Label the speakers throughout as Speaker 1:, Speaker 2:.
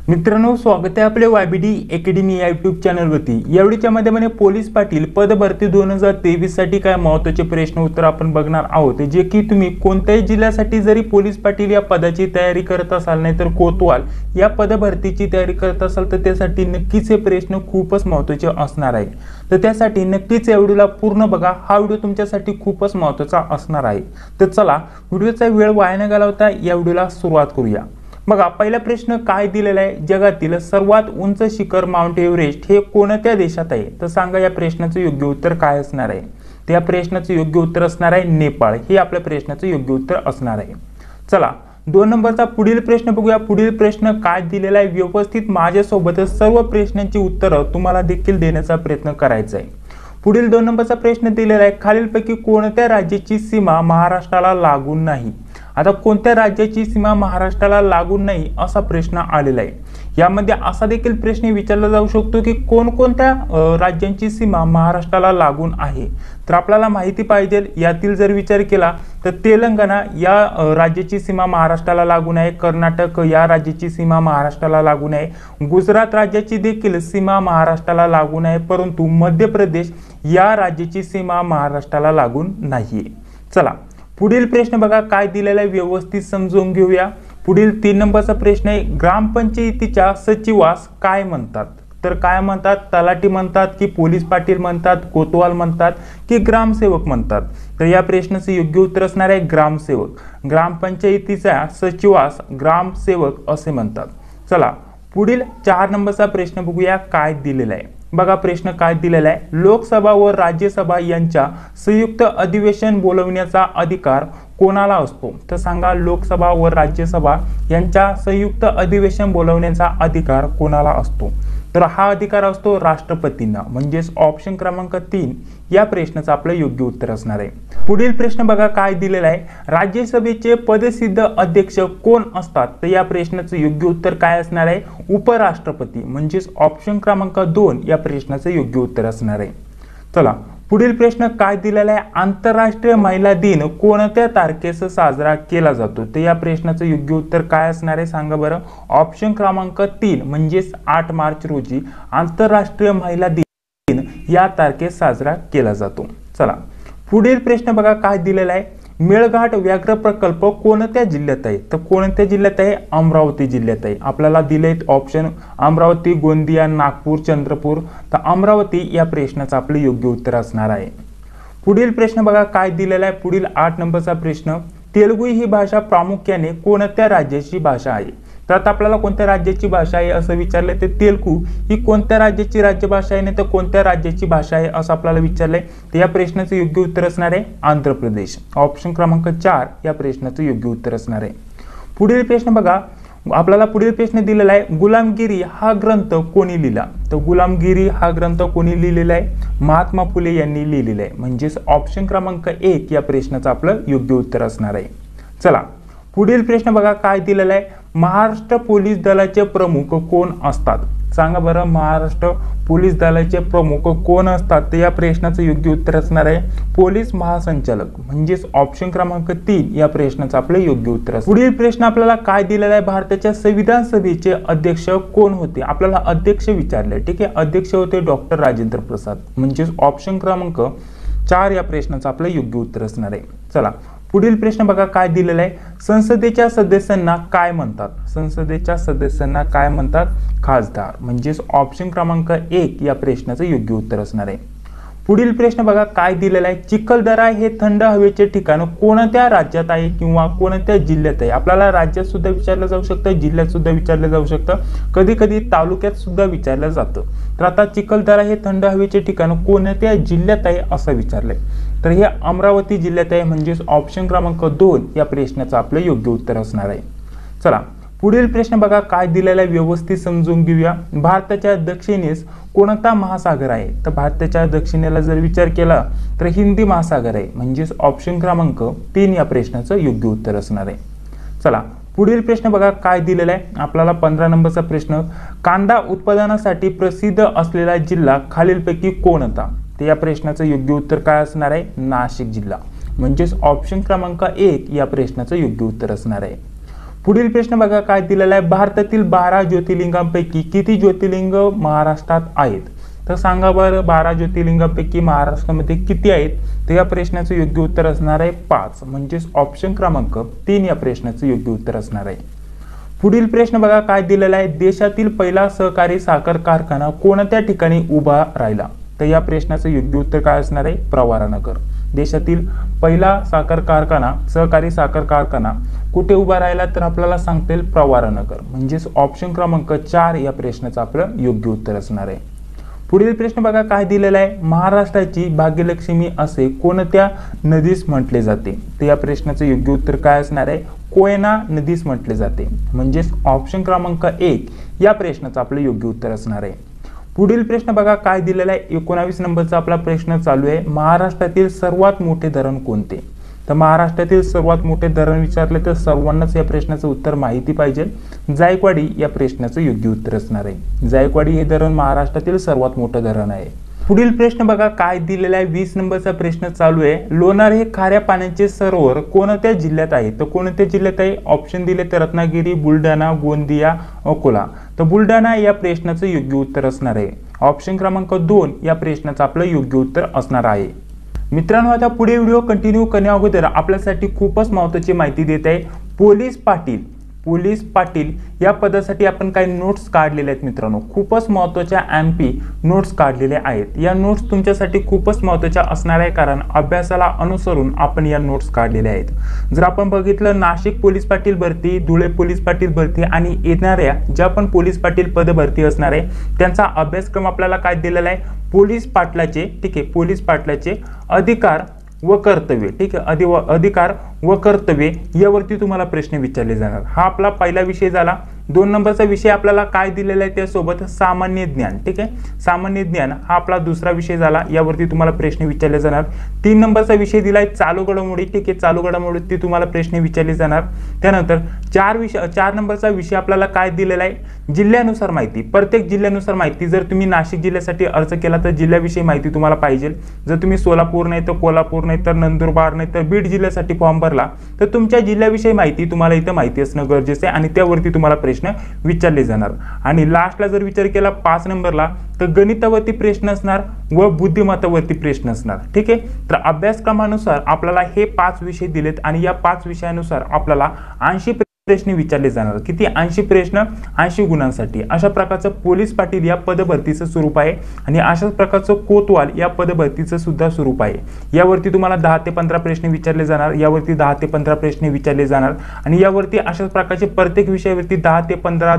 Speaker 1: मित्रांनो, स्वागत आहे आपल्या YBD अकॅडमी या यूट्यूब चॅनलवरती। यावेळीच्या मध्ये पोलीस पाटील पद भरती 2023 साठी काय महत्त्वाचे प्रश्न उत्तर आपण बघणार आहोत, जे की तुम्ही कोणत्याही जिल्ह्यासाठी जरी पोलीस पाटील या पदाची तयारी करत असाल, नाहीतर कोतवाल या पद भरतीची तयारी करत असाल, तर त्यासाठी नक्कीच हे प्रश्न खूपच महत्त्वाचे असणार आहे। तर त्यासाठी नक्कीच या व्हिडिओला पूर्ण बघा। हा व्हिडिओ तुमच्यासाठी खूपच महत्त्वाचा असणार आहे। तर चला, व्हिडिओचा वेळ वाया न घालवता या व्हिडिओला सुरुवात करूया। बघा, पहिला प्रश्न काय दिलेला आहे, जगातील सर्वात उंच शिखर माउंट एव्हरेस्ट हे कोणत्या देशात आहे? तर सांगा या प्रश्नाचं योग्य उत्तर काय असणार आहे? त्या प्रश्नाचं योग्य उत्तर असणार आहे नेपाळ। हे आपल्या प्रश्नाचं योग्य उत्तर असणार आहे। चला, 2 नंबरचा पुढील प्रश्न बघूया। पुढील प्रश्न काय दिलेला आहे, व्यवस्थित माझ्यासोबतच सर्व प्रश्नांची उत्तरं तुम्हाला देखील देण्याचा प्रयत्न करायचा आहे। पुढील 2 नंबरचा प्रश्न दिलेला आहे, खालीलपैकी कोणत्या राज्याची सीमा महाराष्ट्राला लागून नाही? आता कोणत्या राज्याची सीमा महाराष्ट्राला लागून नाही असा प्रश्न आलेला आहे। यामध्ये असा देखील प्रश्न विचारला जाऊ शकतो की कोणकोणत्या राज्यांची सीमा महाराष्ट्राला लागून आहे? तर आपल्याला माहिती पाहिजे, यातील जर विचार केला तर तेलंगणा या राज्याची सीमा महाराष्ट्राला लागून आहे, कर्नाटक या राज्याची सीमा महाराष्ट्राला लागून आहे, गुजरात राज्याची देखील सीमा महाराष्ट्राला लागून आहे, परंतु मध्य प्रदेश या राज्याची सीमा महाराष्ट्राला लागून नाहीये। चला, पुढील प्रश्न बघा काय दिलेला आहे, व्यवस्थित समजून घेऊया। पुढील 3 नंबरचा प्रश्न आहे, ग्रामपंचायतीच्या सचिवास काय म्हणतात? तर काय म्हणतात? तलाठी म्हणतात की पोलीस पाटील म्हणतात, कोतवाल म्हणतात की ग्रामसेवक म्हणतात? तर या प्रश्नाचं योग्य उत्तर असणार आहे ग्रामसेवक। ग्रामपंचायतीच्या सचिवास ग्रामसेवक असे म्हणतात। चला, पुढील 4 नंबरचा प्रश्न बघूया काय दिलेला आहे। बघा, प्रश्न काय दिलेला आहे, लोकसभा व राज्यसभा यांच्या संयुक्त अधिवेशन बोलवण्याचा अधिकार कोणाला असतो? तर सांगा, लोकसभा व राज्यसभा यांच्या संयुक्त अधिवेशन बोलवण्याचा अधिकार कोणाला असतो? तर हा अधिकार असतो राष्ट्रपतींना, म्हणजेच ऑप्शन क्रमांक 3 या प्रश्नाचं आपलं योग्य उत्तर असणार आहे। पुढील प्रश्न बघा काय दिलेला आहे, राज्यसभेचे पदसिद्ध अध्यक्ष कोण असतात? तर या प्रश्नाचं योग्य उत्तर काय असणार आहे? उपराष्ट्रपती, म्हणजेच ऑप्शन क्रमांक 2 या प्रश्नाचं योग्य उत्तर असणार आहे। चला, पुढील प्रश्न काय दिलेला आहे, आंतरराष्ट्रीय महिला दिन कोणत्या तारखेस साजरा केला जातो? तर या प्रश्नाचं योग्य उत्तर काय असणार आहे सांगा बरं? ऑप्शन क्रमांक 3 म्हणजेच 8 मार्च रोजी आंतरराष्ट्रीय महिला दिन या तारखेस साजरा केला जातो। चला, पुढील प्रश्न बघा काय दिलेला आहे, मेळघाट व्याघ्र प्रकल्प कोणत्या जिल्ह्यात आहे? तर कोणत्या जिल्ह्यात आहे? अमरावती जिल्ह्यात आहे। आपल्याला दिलेत ऑप्शन अमरावती, गोंदिया, नागपूर, चंद्रपूर। तर अमरावती या प्रश्नाचं आपलं योग्य उत्तर असणार आहे। पुढील प्रश्न बघा काय दिलेला आहे, पुढील 8 नंबरचा प्रश्न, तेलुगू ही भाषा प्रामुख्याने कोणत्या राज्याची भाषा आहे? तर आता आपल्याला कोणत्या राज्याची भाषा आहे असं विचारलंय, तर तेलुगू ही कोणत्या राज्याची राज्यभाषा आहे, नाही तर कोणत्या राज्याची भाषा आहे असं आपल्याला विचारलंय। तर या प्रश्नाचं योग्य उत्तर असणार आहे आंध्र प्रदेश। ऑप्शन क्रमांक 4 या प्रश्नाचं योग्य उत्तर असणार आहे। पुढील प्रश्न बघा, आपल्याला पुढील प्रश्न दिलेला आहे, गुलामगिरी हा ग्रंथ कोणी लिहिला? तर गुलामगिरी हा ग्रंथ कोणी लिहिलेला आहे? महात्मा फुले यांनी लिहिलेला आहे, म्हणजेच ऑप्शन क्रमांक 1 या प्रश्नाचं आपलं योग्य उत्तर असणार आहे। चला, पुढील प्रश्न बघा काय दिलेला आहे, महाराष्ट्र पोलीस दलाचे प्रमुख कोण असतात? सांगा बरं, महाराष्ट्र पोलीस दलाचे प्रमुख कोण असतात? तर या प्रश्नाचं योग्य उत्तर असणार आहे पोलीस महासंचालक, म्हणजेच ऑप्शन क्रमांक 3 या प्रश्नाचं आपलं योग्य उत्तर असणार। पुढील प्रश्न आपल्याला काय दिलेला आहे, भारताच्या संविधान सभेचे अध्यक्ष कोण होते? आपल्याला अध्यक्ष विचारले, ठीक आहे। अध्यक्ष होते डॉक्टर राजेंद्र प्रसाद, म्हणजेच ऑप्शन क्रमांक 4 या प्रश्नाचं आपलं योग्य उत्तर असणार आहे। चला, पुढील प्रश्न बघा काय दिलेला आहे, संसदेच्या सदस्यांना काय म्हणतात? संसदेच्या सदस्यांना काय म्हणतात? खासदार, म्हणजेच ऑप्शन क्रमांक 1 या प्रश्नाचं योग्य उत्तर असणार आहे। पुढील प्रश्न बघा काय दिलेला आहे, चिखलदरा हे थंड हवेचे ठिकाण कोणत्या राज्यात आहे किंवा कोणत्या जिल्ह्यात आहे? आपल्याला राज्यात सुद्धा विचारलं जाऊ शकतं, जिल्ह्यात सुद्धा विचारलं जाऊ शकतं, कधी कधी तालुक्यात सुद्धा विचारलं जातं। तर आता चिखलदरा हे थंड हवेचे ठिकाण कोणत्या जिल्ह्यात आहे असं विचारलंय, तर हे अमरावती जिल्ह्यात आहे, म्हणजेच ऑप्शन क्रमांक 2 या प्रश्नाचं आपलं योग्य उत्तर असणार आहे। चला, पुढील प्रश्न बघा काय दिलेला आहे, व्यवस्थित समजून घेऊया। भारताच्या दक्षिणेस कोणता महासागर आहे? तर भारताच्या दक्षिणेला जर विचार केला तर हिंदी महासागर आहे, म्हणजेच ऑप्शन क्रमांक 3 या प्रश्नाचं योग्य उत्तर असणार आहे। चला, पुढील प्रश्न बघा काय दिलेला आहे, आपल्याला 15 नंबरचा प्रश्न, कांदा उत्पादनासाठी प्रसिद्ध असलेला जिल्हा खालीलपैकी कोणता? तर या प्रश्नाचं योग्य उत्तर काय असणार आहे? नाशिक जिल्हा, म्हणजेच ऑप्शन क्रमांक 1 या प्रश्नाचं योग्य उत्तर असणार आहे। पुढील प्रश्न बघा काय दिलेला आहे, भारतातील 12 ज्योतिर्लिंगांपैकी किती ज्योतिर्लिंग महाराष्ट्रात आहेत? तर सांगा बरं, 12 ज्योतिर्लिंगांपैकी महाराष्ट्रामध्ये किती आहेत? तर या प्रश्नाचं योग्य उत्तर असणार आहे 5, म्हणजेच ऑप्शन क्रमांक 3 या प्रश्नाचं योग्य उत्तर असणार आहे. पुढील प्रश्न बघा काय दिलेला आहे, देशातील पहिला सहकारी साखर कारखाना कोणत्या ठिकाणी उभा राहिला? तर या प्रश्नाचं योग्य उत्तर काय असणार आहे? प्रवरानगर. देशातील पहिला सहकारी साखर कारखाना कुठे उभा राहिला? तर आपल्याला सांगता येईल प्रवरानगर, म्हणजेच ऑप्शन क्रमांक 4 या प्रश्नाचं आपलं योग्य उत्तर असणार आहे. पुढील प्रश्न बघा काय दिलेला आहे, महाराष्ट्राची भाग्यलक्ष्मी असे कोणत्या नदीस म्हटले जाते? तर या प्रश्नाचं योग्य उत्तर काय असणार आहे? कोयना नदीस म्हटले जाते, म्हणजेच ऑप्शन क्रमांक 1 या प्रश्नाचं आपलं योग्य उत्तर असणार आहे. पुढील प्रश्न बघा काय दिलेला आहे, 19 नंबरचा आपला प्रश्न चालू आहे, महाराष्ट्रातील सर्वात मोठे धरण कोणते? तर महाराष्ट्रातील सर्वात मोठे धरण विचारले तर सर्वांनाच या प्रश्नाचं उत्तर माहिती पाहिजे. जायकवाडी या प्रश्नाचं योग्य उत्तर असणार आहे. जायकवाडी हे धरण महाराष्ट्रातील सर्वात मोठं धरण आहे. पुढील प्रश्न बघा काय दिलेला आहे, 20 नंबरचा प्रश्न चालू आहे, लोणार हे खाऱ्या पाण्याचे सरोवर कोणत्या जिल्ह्यात आहे? तर कोणत्या जिल्ह्यात आहे? ऑप्शन दिले तर रत्नागिरी, बुलढाणा, गोंदिया, अकोला. तर बुलढाणा या प्रश्नाचं योग्य उत्तर असणार आहे. ऑप्शन क्रमांक 2 या प्रश्नाचं आपलं योग्य उत्तर असणार आहे. मित्रांनो, आता पुढे व्हिडिओ कंटिन्यू करण्या अगोदर आपल्यासाठी खूपच महत्त्वाची माहिती देत आहे. पोलीस पाटील या पदासाठी आपण काही नोट्स काढलेले आहेत मित्रांनो, खूपच महत्त्वाच्या MP नोट्स काढलेल्या आहेत. या नोट्स तुमच्यासाठी खूपच महत्त्वाच्या असणार आहे, कारण अभ्यासाला अनुसरून आपण या नोट्स काढलेल्या आहेत. जर आपण बघितलं, नाशिक पोलीस पाटील भरती, धुळे पोलीस पाटील भरती आणि येणाऱ्या ज्या पण पोलीस पाटील पद भरती असणार आहे त्यांचा अभ्यासक्रम आपल्याला काय दिलेला आहे, पोलीस पाटलाचे, ठीक आहे, पोलीस पाटलाचे अधिकार व कर्तव्य, ठीक आहे, अधिकार व कर्तव्य यावरती तुम्हाला प्रश्न विचारले जाणार. हा आपला पहिला विषय झाला. 2 नंबरचा विषय आपल्याला काय दिलेला आहे त्यासोबत सामान्य ज्ञान, ठीक आहे, सामान्य ज्ञान हा आपला दुसरा विषय झाला, यावरती तुम्हाला प्रश्न विचारले जाणार. 3 नंबरचा विषय दिलाय चालू घडामोडी, ठीक आहे, चालू घडामोडी तुम्हाला प्रश्न विचारले जाणार. त्यानंतर 4 नंबरचा विषय आपल्याला काय दिलेला आहे, जिल्ह्यानुसार माहिती, प्रत्येक जिल्ह्यानुसार माहिती. जर तुम्ही नाशिक जिल्ह्यासाठी अर्ज केला तर जिल्ह्याविषयी माहिती तुम्हाला पाहिजे. जर तुम्ही सोलापूर नाही तर कोल्हापूर नाही तर नंदुरबार नाही तर बीड जिल्ह्यासाठी फॉर्म भरला तर तुमच्या जिल्ह्याविषयी माहिती तुम्हाला इथं माहिती असणं गरजेचं आहे आणि त्यावरती तुम्हाला प्रश्न विचारले जाणार. आणि लास्टला जर विचार केला 5 नंबरला तर गणितावरती प्रश्न असणार व बुद्धिमत्तावरती प्रश्न असणार, ठीक आहे. तर अभ्यासक्रमानुसार आपल्याला हे 5 विषय दिलेत आणि या 5 विषयानुसार आपल्याला 80 प्रश्न विचारले जाणार. किती? 80 प्रश्न 80 गुणांसाठी. अशा प्रकारचं पोलीस पाटील या पदभरतीचं स्वरूप आहे आणि अशाच प्रकारचं कोतवाल या पदभरतीचं सुद्धा स्वरूप आहे. यावरती तुम्हाला 10 ते 15 प्रश्न विचारले जाणार, यावरती 10 ते 15 प्रश्न विचारले जाणार आणि यावरती अशाच प्रकारचे प्रत्येक विषयावरती 10 ते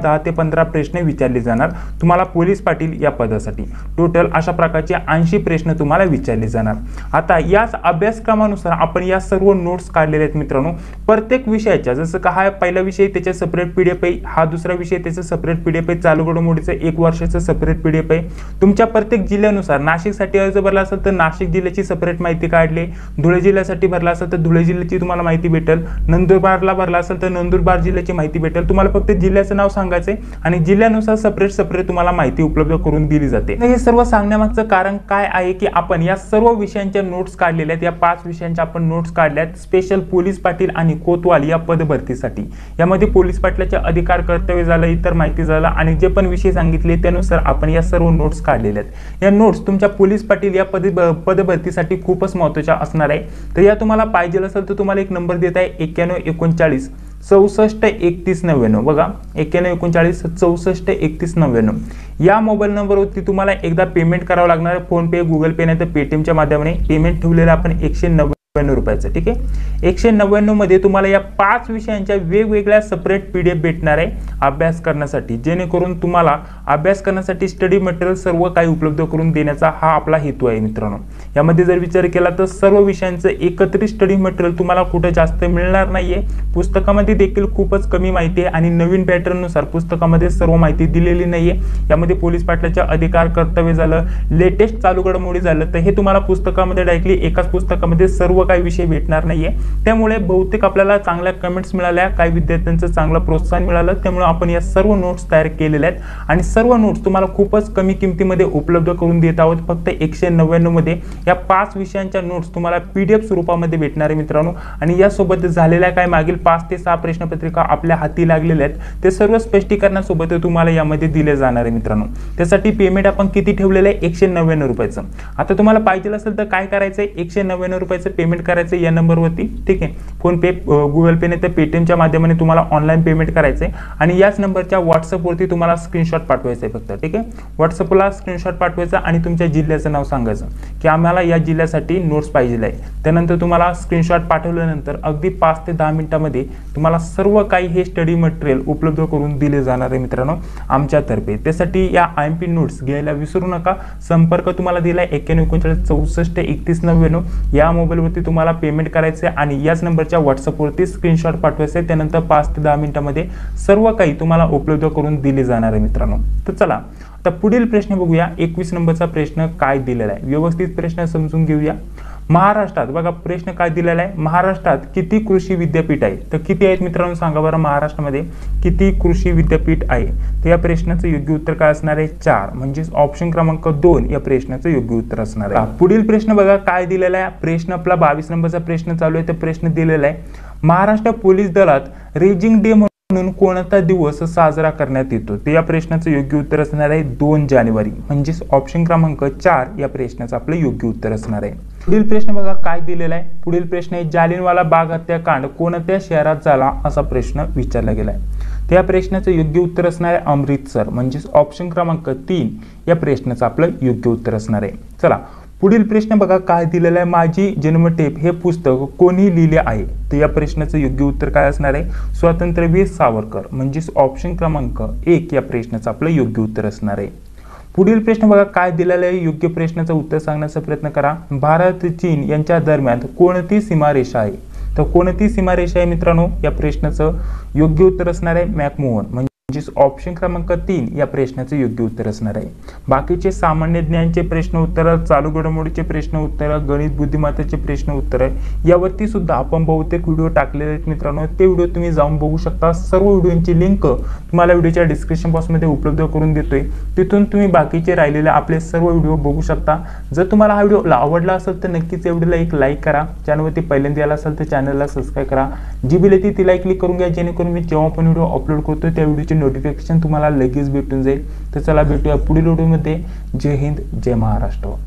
Speaker 1: 15 प्रश्न विचारले जाणार तुम्हाला पोलीस पाटील या पदासाठी. टोटल अशा प्रकारचे 80 प्रश्न तुम्हाला विचारले जाणार. आता याच अभ्यासक्रमानुसार आपण या सर्व नोट्स काढलेले आहेत मित्रांनो. प्रत्येक विषयाच्या, जसं का हा पहिला विषय त्याचे सेपरेट PDF आहे, हा दुसरा विषय त्याचे सेपरेट PDF आहे, चालू घडामोडीचं 1 वर्षाचं सेपरेट PDF आहे. तुमच्या प्रत्येक जिल्ह्यानुसार नाशिकसाठी अर्ज भरला असेल तर नाशिक जिल्ह्याची सेपरेट माहिती काढली, धुळे जिल्ह्यासाठी भरला असेल तर धुळे जिल्ह्याची तुम्हाला माहिती भेटेल, नंदुरबारला भरला असेल तर नंदुरबार जिल्ह्याची माहिती भेटेल. तुम्हाला फक्त जिल्ह्याचं नाव सांगायचंय आणि जिल्ह्यानुसार सेपरेट तुम्हाला माहिती उपलब्ध करून दिली जाते. हे सर्व सांगण्यामागचं कारण काय आहे की आपण या सर्व विषयांच्या नोट्स काढलेल्या आहेत. या 5 विषयांच्या आपण नोट्स काढल्यात स्पेशल पोलीस पाटील आणि कोतवाल या पदभरतीसाठी. यामध्ये पोलीस पाटलाचे अधिकार, कर्तव्य झालं, इतर माहिती झालं आणि जे पण विषय सांगितले त्यानुसार आपण या सर्व नोट्स काढलेल्या आहेत. या नोट्स तुमच्या पोलीस पाटील या पदभरतीसाठी खूपच महत्त्वाच्या असणार आहे. तर या तुम्हाला पाहिजे असेल तर तुम्हाला एक नंबर देत आहे 9139 64 31 99. बघा 9139 64 31 99 या मोबाईल नंबरवरती तुम्हाला एकदा पेमेंट करावं लागणार आहे. फोन पे, गुगल पे नाही तर पेटीएमच्या माध्यमाने पेमेंट ठेवलेलं आपण 199 रुपयाचं, ठीक आहे. 199 मध्ये तुम्हाला या 5 विषयांच्या वेगवेगळ्या सेपरेट PDF भेटणार आहे अभ्यास करण्यासाठी, जेणेकरून तुम्हाला अभ्यास करण्यासाठी स्टडी मटेरियल सर्व काही उपलब्ध करून देण्याचा हा आपला हेतू आहे मित्रांनो. यामध्ये जर विचार केला तर सर्व विषयांचं एकत्रित स्टडी मटेरियल तुम्हाला कुठे जास्त मिळणार नाहीये. पुस्तकामध्ये देखील खूपच कमी माहिती आहे आणि नवीन पॅटर्ननुसार पुस्तकामध्ये सर्व माहिती दिलेली नाहीये. यामध्ये पोलीस पाटलाचे अधिकार, कर्तव्य झालं, लेटेस्ट चालू घडामोडी झालं तर हे तुम्हाला पुस्तकामध्ये डायरेक्टली एकाच पुस्तकामध्ये सर्व सर्व काही विषय भेटणार नाहीये। त्यामुळे बहुतेक आपल्याला चांगल्या कमेंट्स मिळाल्या, काही विद्यार्थ्यांचं चांगलं प्रोत्साहन मिळालं, त्यामुळे आपण या सर्व नोट्स तयार केलेल्या आहेत आणि सर्व नोट्स तुम्हाला खूपच कमी किमतीमध्ये उपलब्ध करून देत आहोत। फक्त 199 मध्ये या 5 विषयांच्या नोट्स तुम्हाला PDF स्वरूपामध्ये भेटणार आहे मित्रांनो। आणि यासोबत झालेल्या काय मागील 5 ते 6 प्रश्नपत्रिका आपल्या हाती लागलेल्या आहेत, ते सर्व स्पष्टीकरणासोबत तुम्हाला यामध्ये दिले जाणार आहे मित्रांनो। त्यासाठी पेमेंट आपण किती ठेवलेलं आहे, 199 रुपयाचं। आता तुम्हाला पाहिजे असेल तर काय करायचं आहे, 199 रुपयाचं पेमेंट करायचं या नंबरवरती, ठीक आहे। फोन पे, गुगल पे नाही तर पेटीएमच्या माध्यमाने तुम्हाला ऑनलाईन पेमेंट करायचं आहे आणि याच नंबरच्या व्हॉट्सअपवरती तुम्हाला स्क्रीनशॉट पाठवायचं आहे फक्त, ठीक आहे। व्हॉट्सअपला स्क्रीनशॉट पाठवायचा आणि तुमच्या जिल्ह्याचं नाव सांगायचं की आम्हाला या जिल्ह्यासाठी नोट्स पाहिजे आहे। त्यानंतर तुम्हाला स्क्रीनशॉट पाठवल्यानंतर अगदी 5 ते 10 मिनिटांमध्ये तुम्हाला सर्व काही हे स्टडी मटेरियल उपलब्ध करून दिले जाणार आहे मित्रांनो आमच्यातर्फे। त्यासाठी या IMP नोट्स घ्यायला विसरू नका। संपर्क तुम्हाला दिलाय 91 64 31 99 या मोबाईलवरती तुम्हाला पेमेंट करायचं आहे आणि याच नंबरच्या व्हॉट्सअपवरती स्क्रीनशॉट पाठवायचे आहे। त्यानंतर 5 ते 10 मिनिटांमध्ये सर्व काही तुम्हाला उपलब्ध करून दिले जाणार आहे मित्रांनो। तर चला आता पुढील प्रश्न बघूया। 21 नंबरचा प्रश्न काय दिलेला आहे, व्यवस्थित प्रश्न समजून घेऊया। महाराष्ट्रात बघा प्रश्न काय दिलेला आहे, महाराष्ट्रात किती कृषी विद्यापीठ आहे? तर किती आहेत मित्रांनो सांगा बरं, महाराष्ट्रामध्ये किती कृषी विद्यापीठ आहे? तर या प्रश्नाचं योग्य उत्तर काय असणार आहे, 4, म्हणजे ऑप्शन क्रमांक 2 या प्रश्नाचं योग्य उत्तर असणार आहे। पुढील प्रश्न बघा काय दिलेला आहे, प्रश्न आपला 22 नंबरचा प्रश्न चालू आहे। तर प्रश्न दिलेला आहे, महाराष्ट्र पोलीस दलात रेजिंग डे म्हणून कोणता दिवस साजरा करण्यात येतो? तर या प्रश्नाचं योग्य उत्तर असणार आहे 2 जानेवारी, म्हणजे ऑप्शन क्रमांक 4 या प्रश्नाचं आपलं योग्य उत्तर असणार आहे। पुढील प्रश्न बघा काय दिलेला आहे, पुढील प्रश्न आहे जालियनवाला बाग हत्याकांड कोणत्या शहरात झाला असा प्रश्न विचारला गेला आहे। त्या प्रश्नाचं योग्य उत्तर असणार आहे अमृतसर, म्हणजे ऑप्शन क्रमांक 3 या प्रश्नाचं आपलं योग्य उत्तर असणार आहे। चला पुढील प्रश्न बघा काय दिलेला आहे, माझी जन्मटेप हे पुस्तक कोणी लिहिले आहे? तर या प्रश्नाचं योग्य उत्तर काय असणार आहे, स्वातंत्र्यवीर सावरकर, म्हणजे ऑप्शन क्रमांक 1 या प्रश्नाचं आपलं योग्य उत्तर असणार आहे। पुढील प्रश्न बघा काय दिलेला आहे, योग्य प्रश्नाचं उत्तर सांगण्याचा प्रयत्न करा। भारत चीन यांच्या दरम्यान कोणती सीमारेषा आहे? तर कोणती सीमारेषा आहे मित्रांनो, या प्रश्नाचं योग्य उत्तर असणार आहे मॅकमोहन, म्हणजे ऑप्शन क्रमांक 3 या प्रश्नाचे योग्य उत्तर असणार आहे। बाकीचे सामान्य ज्ञानचे प्रश्न उत्तर, चालू घडामोडीचे प्रश्न उत्तर, गणित बुद्धिमत्तेचे प्रश्न उत्तर यावरती सुद्धा आपण बहुतेक व्हिडिओ टाकलेले आहेत मित्रांनो। ते व्हिडिओ तुम्ही जाऊन बघू शकता। सर्व व्हिडिओची लिंक तुम्हाला व्हिडिओच्या डिस्क्रिप्शन बॉक्समध्ये उपलब्ध करून देतोय, तिथून तुम्ही बाकीचे राहिलेले आपले सर्व व्हिडिओ बघू शकता। जर तुम्हाला हा व्हिडिओ आवडला असेल तर नक्कीच या व्हिडिओला एक लाईक करा। चॅनलवरती पहिल्यांदा आला असेल तर चॅनलला सबस्क्राईब करा, जी बेल येते तिला क्लिक करून घ्या, जेणेकरून मी जेव्हा पण व्हिडिओ अपलोड करतो त्या व्हिडिओची नोटिफिकेशन तुम्हाला लगेच भेटून जाईल। तर चला भेटूया पुढील व्हिडिओमध्ये। जय हिंद, जय महाराष्ट्र।